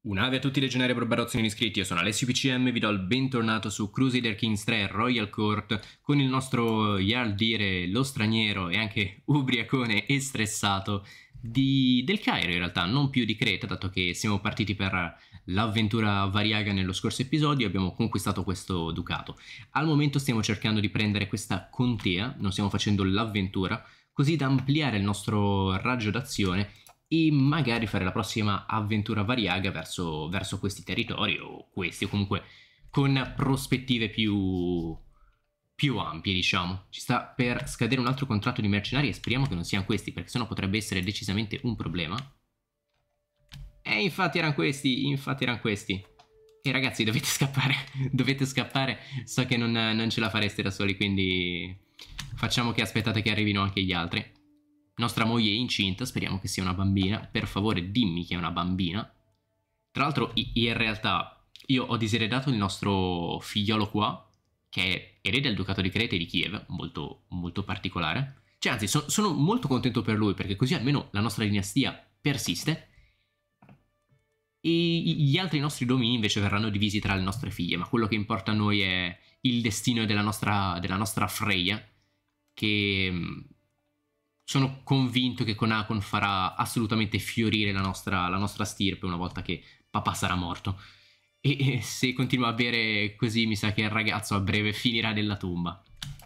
Un'ave a tutti i legionari e barbarozzini iscritti, io sono Alessio PCM, vi do il bentornato su Crusader Kings 3 Royal Court con il nostro Jarl Dire, lo straniero e anche ubriacone e stressato del Cairo in realtà, non più di Creta, dato che siamo partiti per l'avventura variaga nello scorso episodio e abbiamo conquistato questo ducato. Al momento stiamo cercando di prendere questa contea, non stiamo facendo l'avventura, così da ampliare il nostro raggio d'azione e magari fare la prossima avventura variaga verso questi territori o comunque con prospettive più ampie, diciamo. Ci sta per scadere un altro contratto di mercenari e speriamo che non siano questi, perché sennò potrebbe essere decisamente un problema. E infatti erano questi, E ragazzi, dovete scappare, so che non ce la fareste da soli, quindi facciamo che aspettate che arrivino anche gli altri. Nostra moglie è incinta, speriamo che sia una bambina. Per favore dimmi che è una bambina. Tra l'altro in realtà io ho diseredato il nostro figliolo qua, che è erede del Ducato di Creta e di Kiev, molto, molto particolare. Cioè anzi sono molto contento per lui, perché così almeno la nostra dinastia persiste. E gli altri nostri domini invece verranno divisi tra le nostre figlie, ma quello che importa a noi è il destino della nostra Freya, che sono convinto che con Hakon farà assolutamente fiorire la nostra stirpe una volta che papà sarà morto. E se continua a bere così mi sa che il ragazzo a breve finirà nella tomba.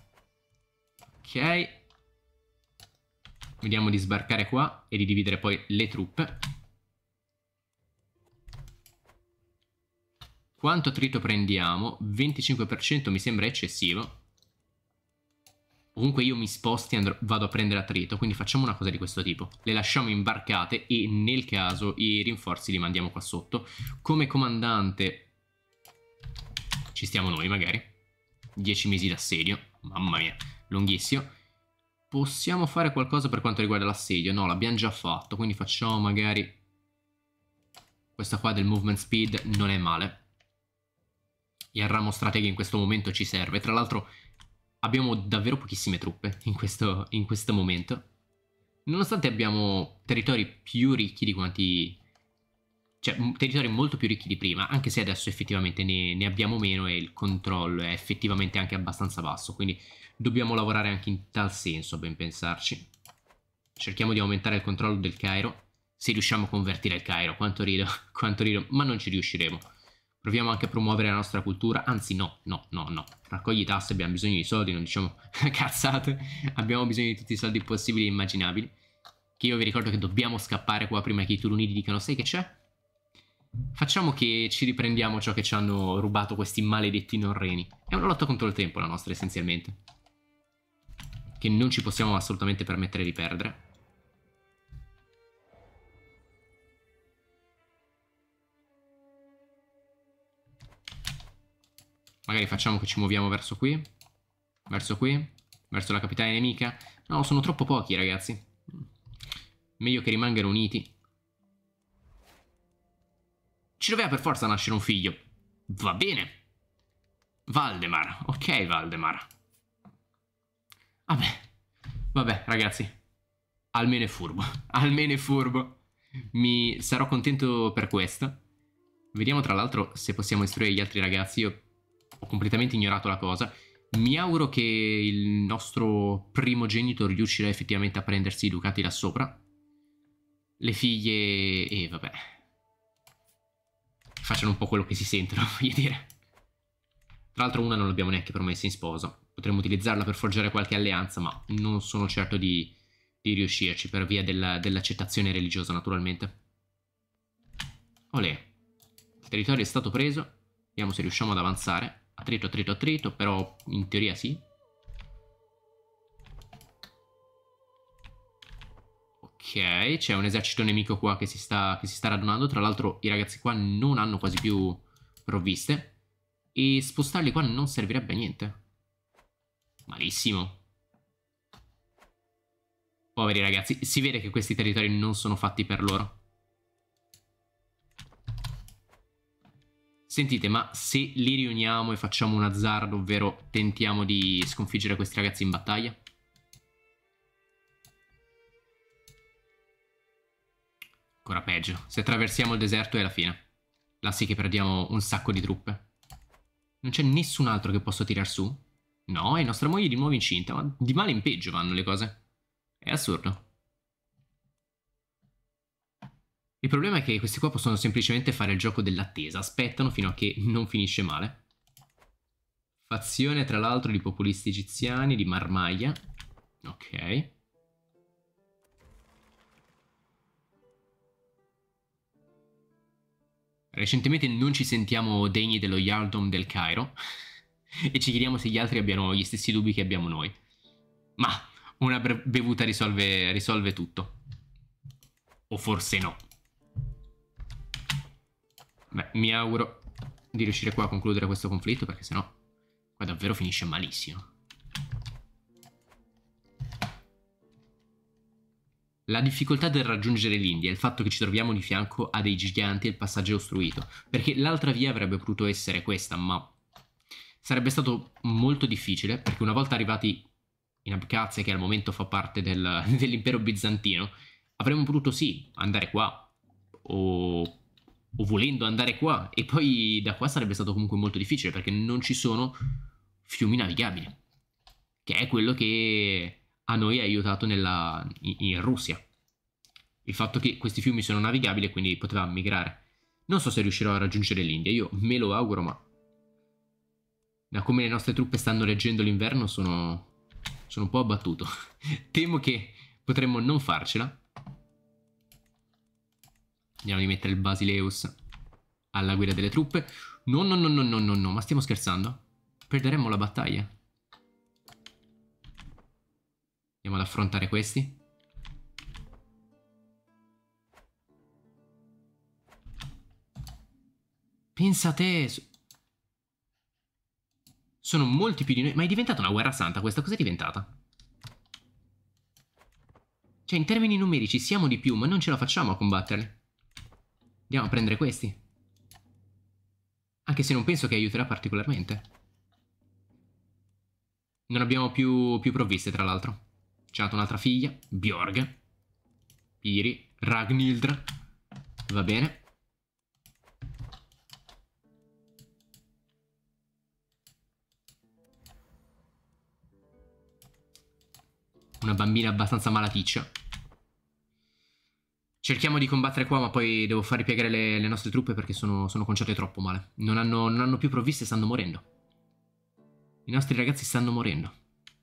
Ok. Vediamo di sbarcare qua e di dividere poi le truppe. Quanto attrito prendiamo? 25% mi sembra eccessivo. Ovunque io mi sposti vado a prendere attrito, quindi facciamo una cosa di questo tipo. Le lasciamo imbarcate e nel caso i rinforzi li mandiamo qua sotto. Come comandante ci stiamo noi magari. 10 mesi d'assedio, mamma mia, lunghissimo. Possiamo fare qualcosa per quanto riguarda l'assedio? No, l'abbiamo già fatto, quindi facciamo magari questa qua del movement speed, non è male. Il ramo strategico in questo momento ci serve, tra l'altro abbiamo davvero pochissime truppe in questo momento. Nonostante abbiamo territori più ricchi di quanti... Cioè, territori molto più ricchi di prima, anche se adesso effettivamente ne abbiamo meno e il controllo è effettivamente anche abbastanza basso, quindi dobbiamo lavorare anche in tal senso, a ben pensarci. Cerchiamo di aumentare il controllo del Cairo, se riusciamo a convertire il Cairo, quanto rido, ma non ci riusciremo. Proviamo anche a promuovere la nostra cultura, anzi no. Raccogli tasse, abbiamo bisogno di soldi, non diciamo cazzate. Abbiamo bisogno di tutti i soldi possibili e immaginabili. Che io vi ricordo che dobbiamo scappare qua prima che i Turunidi dicano sai che c'è? Facciamo che ci riprendiamo ciò che ci hanno rubato questi maledetti norreni. È una lotta contro il tempo la nostra essenzialmente, che non ci possiamo assolutamente permettere di perdere. Magari facciamo che ci muoviamo verso qui, verso la capitale nemica. No, sono troppo pochi, ragazzi. Meglio che rimangano uniti. Ci doveva per forza nascere un figlio. Va bene. Valdemar. Ok, Valdemar. Vabbè, ragazzi. Almeno è furbo. Almeno è furbo. Mi sarò contento per questo. Vediamo tra l'altro se possiamo istruire gli altri ragazzi. Io ho completamente ignorato la cosa. Mi auguro che il nostro primogenito riuscirà effettivamente a prendersi i ducati là sopra. Le figlie... vabbè. Facciano un po' quello che si sentono, voglio dire. Tra l'altro una non l'abbiamo neanche promessa in sposa. Potremmo utilizzarla per forgiare qualche alleanza, ma non sono certo di riuscirci per via dell'accettazione religiosa, naturalmente. Olè. Il territorio è stato preso. Vediamo se riusciamo ad avanzare. Attrito, però in teoria sì. Ok, c'è un esercito nemico qua che si sta radunando. Tra l'altro i ragazzi qua non hanno quasi più provviste. E spostarli qua non servirebbe a niente. Malissimo. Poveri ragazzi, si vede che questi territori non sono fatti per loro. Sentite, ma se li riuniamo e facciamo un azzardo, ovvero tentiamo di sconfiggere questi ragazzi in battaglia? Ancora peggio. Se attraversiamo il deserto è la fine. Là sì che perdiamo un sacco di truppe. Non c'è nessun altro che posso tirar su? No, e nostra moglie di nuovo incinta, ma di male in peggio vanno le cose. È assurdo. Il problema è che questi qua possono semplicemente fare il gioco dell'attesa, aspettano fino a che non finisce male. Fazione, tra l'altro, di populisti egiziani, di Marmaglia. Ok. Recentemente non ci sentiamo degni dello Yaldom del Cairo e ci chiediamo se gli altri abbiano gli stessi dubbi che abbiamo noi. Ma una bevuta risolve tutto. O forse no. Beh, mi auguro di riuscire qua a concludere questo conflitto, perché sennò qua davvero finisce malissimo. La difficoltà del raggiungere l'India è il fatto che ci troviamo di fianco a dei giganti e il passaggio è ostruito, perché l'altra via avrebbe potuto essere questa, ma sarebbe stato molto difficile, perché una volta arrivati in Abkhazia, che al momento fa parte dell'impero bizantino, avremmo potuto sì andare qua, o volendo andare qua, e poi da qua sarebbe stato comunque molto difficile, perché non ci sono fiumi navigabili, che è quello che a noi ha aiutato in Russia. Il fatto che questi fiumi sono navigabili e quindi potevamo migrare. Non so se riuscirò a raggiungere l'India, io me lo auguro, ma da come le nostre truppe stanno reggendo l'inverno sono un po' abbattuto. Temo che potremmo non farcela. Andiamo a mettere il Basileus alla guida delle truppe. No, no, no, no, no, no, no, ma stiamo scherzando? Perderemmo la battaglia. Andiamo ad affrontare questi. Pensa a te. Sono molti più di noi. Ma è diventata una guerra santa questa? Cos'è diventata? Cioè, in termini numerici siamo di più, ma non ce la facciamo a combatterli. Andiamo a prendere questi. Anche se non penso che aiuterà particolarmente. Non abbiamo più provviste, tra l'altro. C'è nata un'altra figlia, Bjorg. Piri, Ragnhildr. Va bene. Una bambina abbastanza malaticcia. Cerchiamo di combattere qua, ma poi devo far ripiegare le nostre truppe perché sono conciate troppo male. Non hanno più provviste e stanno morendo. I nostri ragazzi stanno morendo.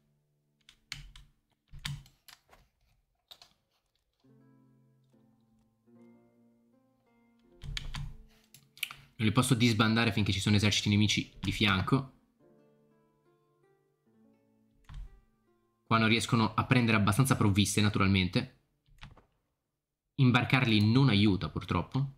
Non li posso disbandare finché ci sono eserciti nemici di fianco. Qua non riescono a prendere abbastanza provviste, naturalmente. Imbarcarli non aiuta, purtroppo.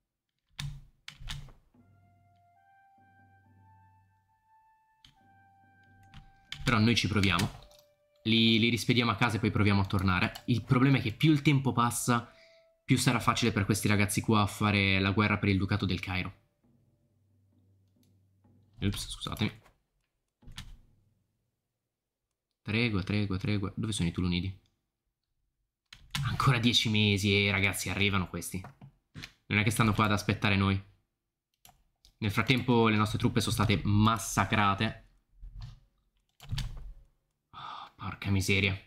Però noi ci proviamo. Li rispediamo a casa e poi proviamo a tornare. Il problema è che più il tempo passa, più sarà facile per questi ragazzi qua fare la guerra per il Ducato del Cairo. Ups, scusatemi. Tregua, tregua, tregua. Dove sono i Tulunidi? Ancora 10 mesi e ragazzi arrivano questi. Non è che stanno qua ad aspettare noi. Nel frattempo le nostre truppe sono state massacrate. Oh, porca miseria.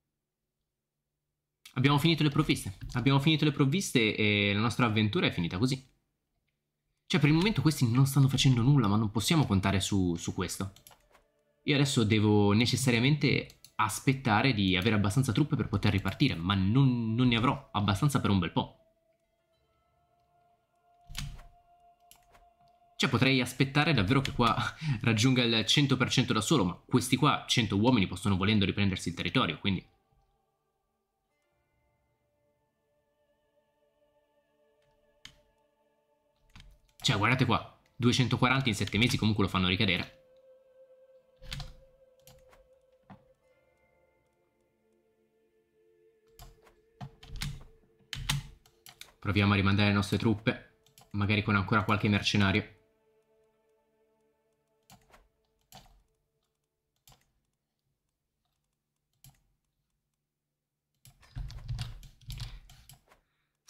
Abbiamo finito le provviste. Abbiamo finito le provviste e la nostra avventura è finita così. Cioè, per il momento questi non stanno facendo nulla, ma non possiamo contare su questo. Io adesso devo necessariamente aspettare di avere abbastanza truppe per poter ripartire, ma non ne avrò abbastanza per un bel po'. Cioè, potrei aspettare davvero che qua raggiunga il 100% da solo, ma questi qua, 100 uomini, possono volendo riprendersi il territorio, quindi... Cioè, guardate qua, 240 in 7 mesi comunque lo fanno ricadere. Proviamo a rimandare le nostre truppe, magari con ancora qualche mercenario.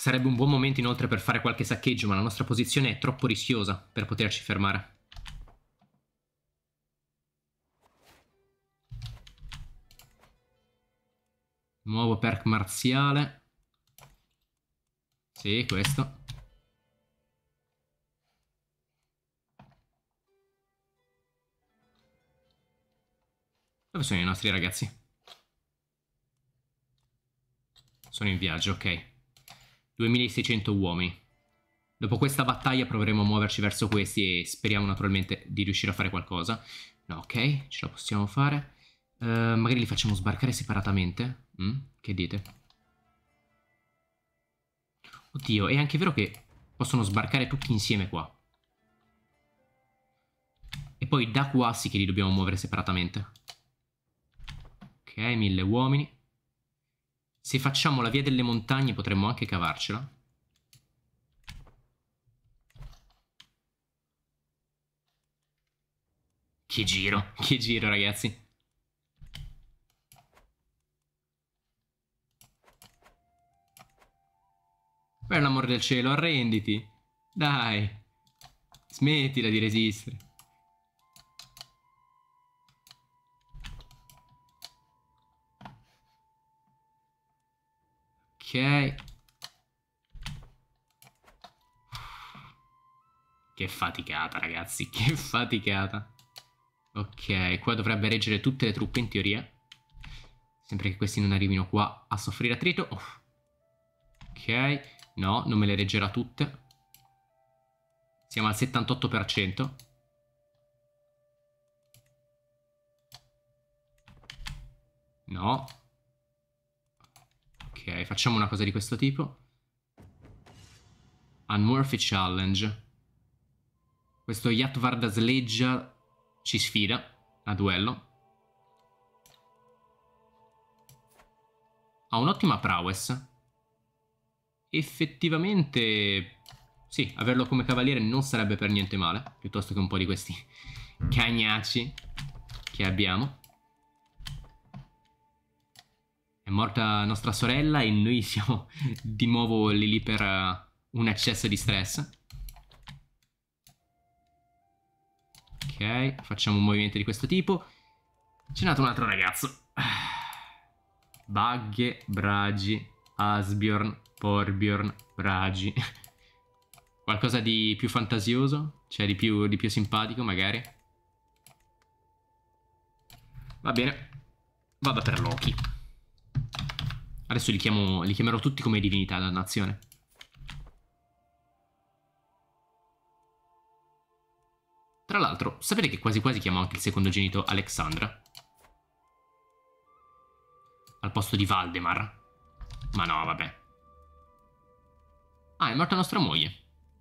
Sarebbe un buon momento inoltre per fare qualche saccheggio, ma la nostra posizione è troppo rischiosa per poterci fermare. Nuovo perk marziale. Sì, questo. Dove sono i nostri ragazzi? Sono in viaggio, ok. 2600 uomini. Dopo questa battaglia proveremo a muoverci verso questi e speriamo naturalmente di riuscire a fare qualcosa. No, ok, ce la possiamo fare. Magari li facciamo sbarcare separatamente. Che dite? Oddio, è anche vero che possono sbarcare tutti insieme qua. E poi da qua sì che li dobbiamo muovere separatamente. Ok, 1000 uomini. Se facciamo la via delle montagne potremmo anche cavarcela. Che giro ragazzi. Per l'amor del cielo, arrenditi. Dai. Smettila di resistere. Ok. Che faticata, ragazzi. Che faticata. Ok, qua dovrebbe reggere tutte le truppe in teoria. Sempre che questi non arrivino qua a soffrire attrito. Ok. No, non me le reggerà tutte. Siamo al 78%. No. Ok, facciamo una cosa di questo tipo. Unworthy Challenge. Questo Yatvarda Sleggia ci sfida a duello. Ha un'ottima prowess. Effettivamente, sì, averlo come cavaliere non sarebbe per niente male, piuttosto che un po' di questi cagnacci che abbiamo. È morta nostra sorella e noi siamo di nuovo lì per un eccesso di stress. Ok, facciamo un movimento di questo tipo. C'è nato un altro ragazzo. Bagge, Bragi, Asbjorn, Torbjorn, Bragi. Qualcosa di più fantasioso? Cioè di più simpatico magari? Va bene. Vado per Loki. Adesso li chiamerò tutti come divinità della nazione. Tra l'altro, sapete che quasi quasi chiamo anche il secondogenito Alexandra? Al posto di Valdemar. Ma no, vabbè. Ah, è morta nostra moglie.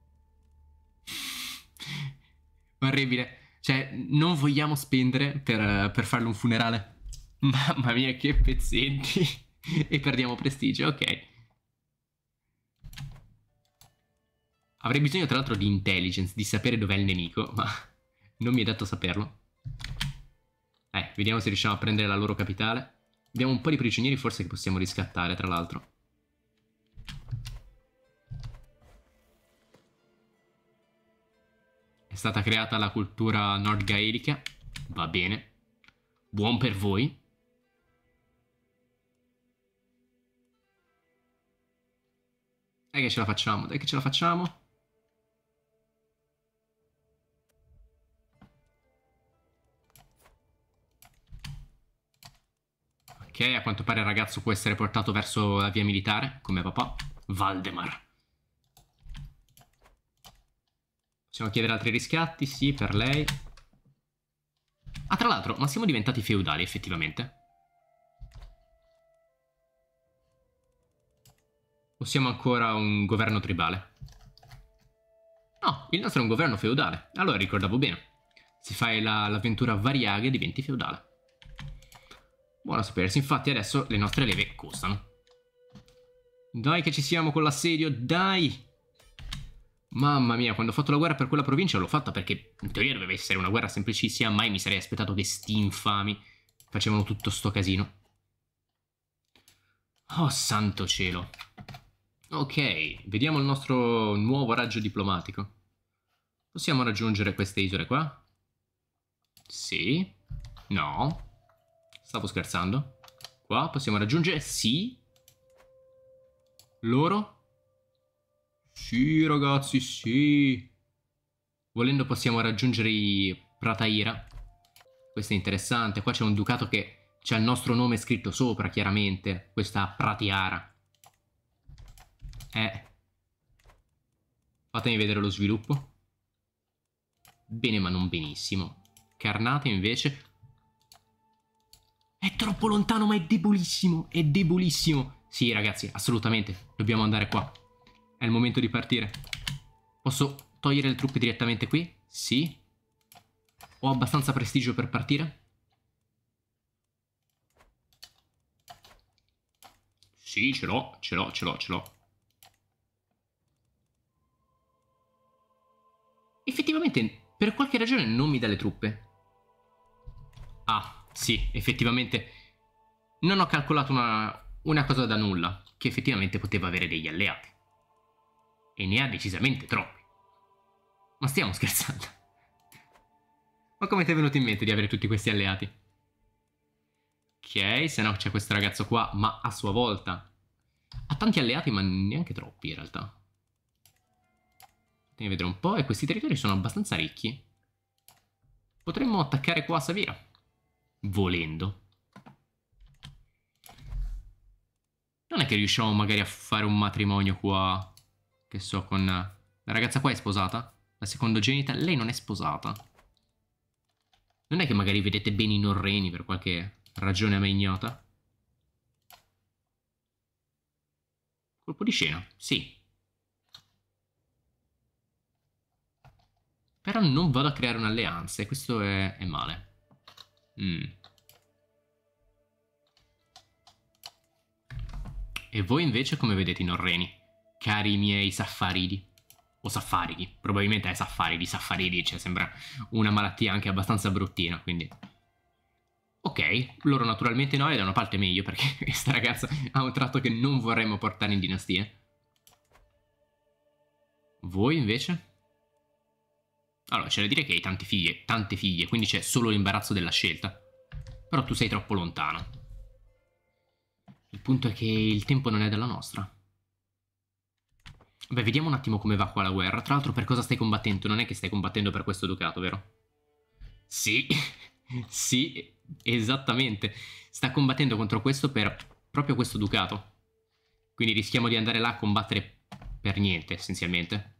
Orribile. Cioè, non vogliamo spendere per farle un funerale. Mamma mia, che pezzenti. E perdiamo prestigio, ok. Avrei bisogno tra l'altro di intelligence, di sapere dov'è il nemico, ma non mi è dato saperlo. Vediamo se riusciamo a prendere la loro capitale. Abbiamo un po' di prigionieri forse che possiamo riscattare, tra l'altro. È stata creata la cultura nord-gaelica. Va bene. Buon per voi. Dai che ce la facciamo, dai che ce la facciamo. Ok, a quanto pare il ragazzo può essere portato verso la via militare, come papà. Valdemar. Possiamo chiedere altri riscatti? Sì, per lei. Ah, tra l'altro, ma siamo diventati feudali, effettivamente. O siamo ancora un governo tribale? No, il nostro è un governo feudale. Allora ricordavo bene. Se fai l'avventura variaga diventi feudale. Buono a sapersi, infatti adesso le nostre leve costano. Dai che ci siamo con l'assedio, dai! Mamma mia, quando ho fatto la guerra per quella provincia l'ho fatta perché in teoria doveva essere una guerra semplicissima, mai mi sarei aspettato che sti infami facevano tutto sto casino. Oh santo cielo. Ok, vediamo il nostro nuovo raggio diplomatico. Possiamo raggiungere queste isole qua? Sì. No. Stavo scherzando. Qua possiamo raggiungere? Sì. Loro? Sì, ragazzi, sì. Volendo possiamo raggiungere i Prataira. Questo è interessante. Qua c'è un ducato che c'ha il nostro nome scritto sopra, chiaramente. Questa Pratiara. Fatemi vedere lo sviluppo. Bene, ma non benissimo. Carnate, invece... È troppo lontano, ma è debolissimo. È debolissimo. Sì, ragazzi, assolutamente. Dobbiamo andare qua. È il momento di partire. Posso togliere le truppe direttamente qui? Sì. Ho abbastanza prestigio per partire? Sì, ce l'ho, ce l'ho, ce l'ho, ce l'ho. Effettivamente, per qualche ragione non mi dà le truppe. Ah, sì, effettivamente non ho calcolato una cosa da nulla, che effettivamente poteva avere degli alleati. E ne ha decisamente troppi. Ma stiamo scherzando? Ma come ti è venuto in mente di avere tutti questi alleati? Ok, se no c'è questo ragazzo qua, ma a sua volta ha tanti alleati, ma neanche troppi in realtà. Fatemi vedere un po', e questi territori sono abbastanza ricchi. Potremmo attaccare qua a Savira, volendo. Non è che riusciamo magari a fare un matrimonio qua, che so, con... La ragazza qua è sposata? La secondogenita? Lei non è sposata. Non è che magari vedete bene i norreni per qualche ragione a me ignota? Colpo di scena, sì. Però non vado a creare un'alleanza e questo è male. E voi invece come vedete i norreni? Cari miei saffaridi. O saffaridi. Probabilmente è saffaridi. Saffaridi, cioè sembra una malattia anche abbastanza bruttina, quindi... Ok, loro naturalmente no, e da una parte meglio, perché questa ragazza ha un tratto che non vorremmo portare in dinastia. Voi invece? Allora, c'è da dire che hai tante figlie, quindi c'è solo l'imbarazzo della scelta. Però tu sei troppo lontano. Il punto è che il tempo non è della nostra. Beh, vediamo un attimo come va qua la guerra. Tra l'altro, per cosa stai combattendo? Non è che stai combattendo per questo ducato, vero? Sì, sì, esattamente. Sta combattendo contro questo per proprio questo ducato. Quindi rischiamo di andare là a combattere per niente, essenzialmente.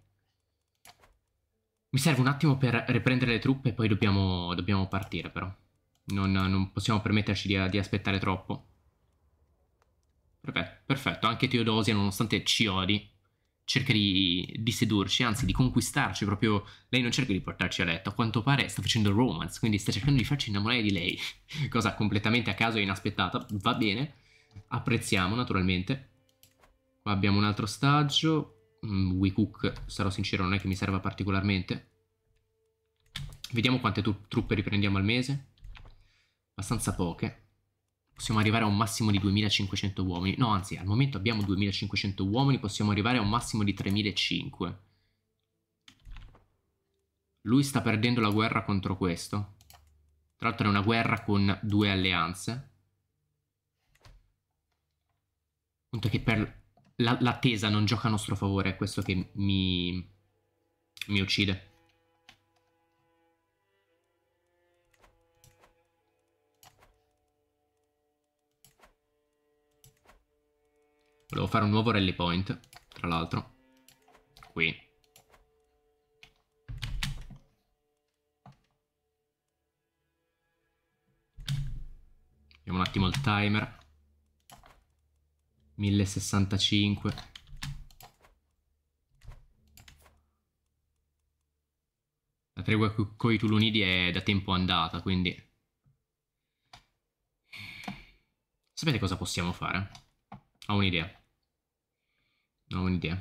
Mi serve un attimo per riprendere le truppe e poi dobbiamo partire, però. Non possiamo permetterci di aspettare troppo. Perfetto, perfetto. Anche Teodosia, nonostante ci odi, cerca di sedurci, anzi di conquistarci proprio. Lei non cerca di portarci a letto, a quanto pare sta facendo romance, quindi sta cercando di farci innamorare di lei, cosa completamente a caso e inaspettata. Va bene, apprezziamo naturalmente. Qua abbiamo un altro stagio. WeCook, sarò sincero, non è che mi serva particolarmente. Vediamo quante truppe riprendiamo al mese. Abbastanza poche. Possiamo arrivare a un massimo di 2500 uomini. No, anzi, al momento abbiamo 2500 uomini, possiamo arrivare a un massimo di 3500. Lui sta perdendo la guerra contro questo. Tra l'altro è una guerra con due alleanze. Il punto è che per l'attesa non gioca a nostro favore, è questo che mi uccide. Volevo fare un nuovo rally point, tra l'altro. Qui. Vediamo un attimo il timer. 1065. La tregua con i Tulunidi è da tempo andata, quindi... Sapete cosa possiamo fare? Ho un'idea. Ho un'idea.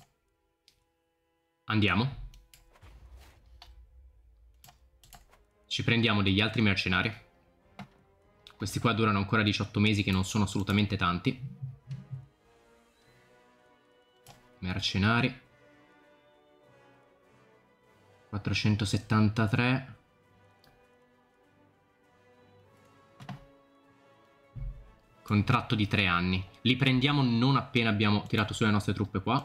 Andiamo. Ci prendiamo degli altri mercenari. Questi qua durano ancora 18 mesi, che non sono assolutamente tanti. Mercenari. 473. Contratto di 3 anni. Li prendiamo non appena abbiamo tirato su le nostre truppe qua.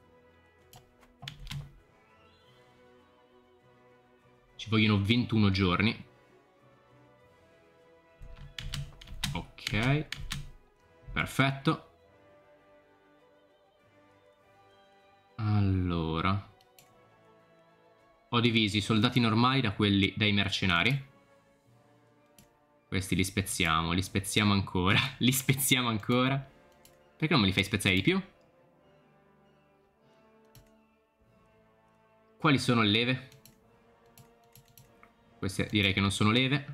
Ci vogliono 21 giorni. Ok. Perfetto. Allora. Ho diviso i soldati normali da quelli dai mercenari. Questi li spezziamo ancora. Li spezziamo ancora. Perché non me li fai spezzare di più? Quali sono le leve? Queste direi che non sono leve.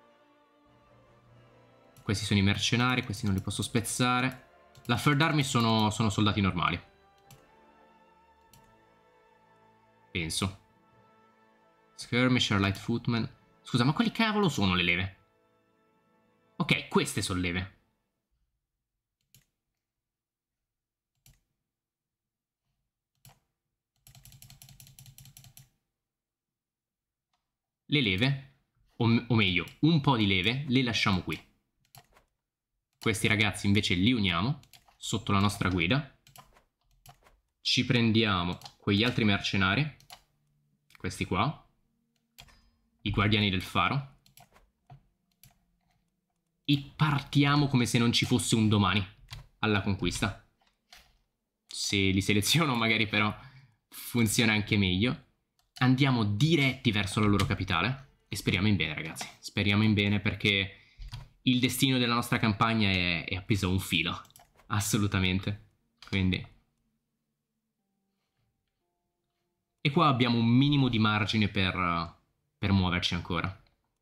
Questi sono i mercenari, questi non li posso spezzare. La Third Army sono soldati normali. Penso. Skirmisher, Light Footman. Scusa, ma quali cavolo sono le leve? Ok, queste sono leve. Le leve, o meglio, un po' di leve, le lasciamo qui. Questi ragazzi invece li uniamo sotto la nostra guida. Ci prendiamo quegli altri mercenari. Questi qua. I guardiani del faro. E partiamo come se non ci fosse un domani alla conquista. Se li seleziono magari però funziona anche meglio. Andiamo diretti verso la loro capitale e speriamo in bene, ragazzi. Speriamo in bene, perché il destino della nostra campagna è appeso a un filo. Assolutamente. Quindi. E qua abbiamo un minimo di margine per muoverci ancora.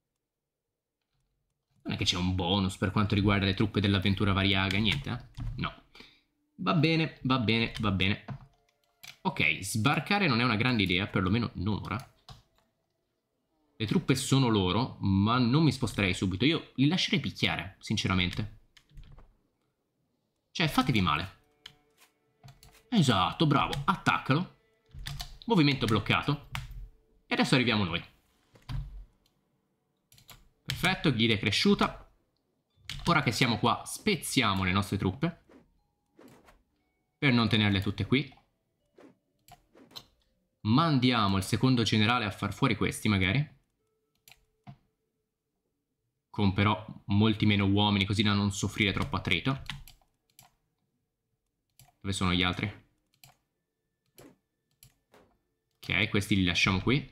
Non è che c'è un bonus per quanto riguarda le truppe dell'avventura variaga, niente, eh? No. Va bene, va bene, va bene. Ok, sbarcare non è una grande idea, perlomeno non ora. Le truppe sono loro, ma non mi sposterei subito. Io li lascerei picchiare, sinceramente. Cioè, fatevi male. Esatto, bravo. Attaccalo. Movimento bloccato. E adesso arriviamo noi. Perfetto, guida è cresciuta. Ora che siamo qua, spezziamo le nostre truppe. Per non tenerle tutte qui. Mandiamo il secondo generale a far fuori questi, magari. Con però molti meno uomini, così da non soffrire troppo attrito. Dove sono gli altri? Ok, questi li lasciamo qui.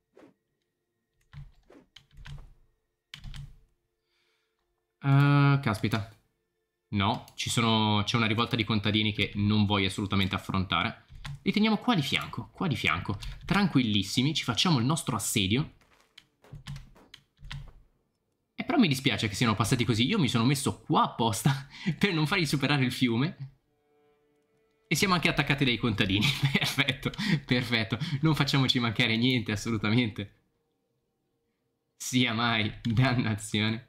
Caspita. No, c'è una rivolta di contadini che non voglio assolutamente affrontare. Li teniamo qua di fianco, tranquillissimi, ci facciamo il nostro assedio. E però mi dispiace che siano passati così. Io mi sono messo qua apposta per non fargli superare il fiume. E siamo anche attaccati dai contadini. Perfetto, perfetto. Non facciamoci mancare niente, assolutamente. Sia mai, dannazione.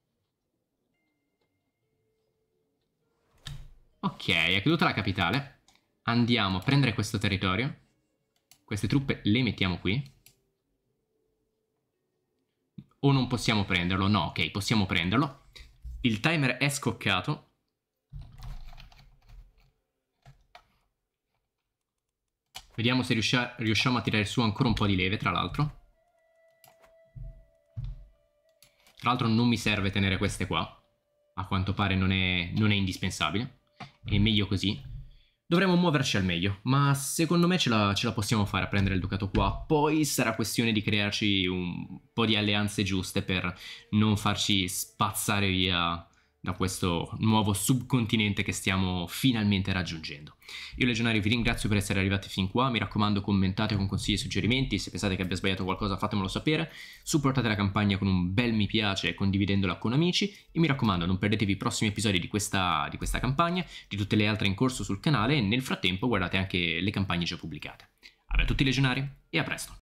Ok, è caduta la capitale. Andiamo a prendere questo territorio. Queste truppe le mettiamo qui. O non possiamo prenderlo? No, ok, possiamo prenderlo. Il timer è scoccato. Vediamo se riusciamo a tirare su ancora un po' di leve, tra l'altro. Tra l'altro non mi serve tenere queste qua. A quanto pare non è indispensabile. È meglio così. Dovremmo muoverci al meglio, ma secondo me ce la possiamo fare a prendere il ducato qua. Poi sarà questione di crearci un po' di alleanze giuste per non farci spazzare via da questo nuovo subcontinente che stiamo finalmente raggiungendo. Io legionari vi ringrazio per essere arrivati fin qua, mi raccomando commentate con consigli e suggerimenti, se pensate che abbia sbagliato qualcosa fatemelo sapere, supportate la campagna con un bel mi piace e condividendola con amici e mi raccomando non perdetevi i prossimi episodi di questa campagna, di tutte le altre in corso sul canale e nel frattempo guardate anche le campagne già pubblicate. A tutti i legionari e a presto!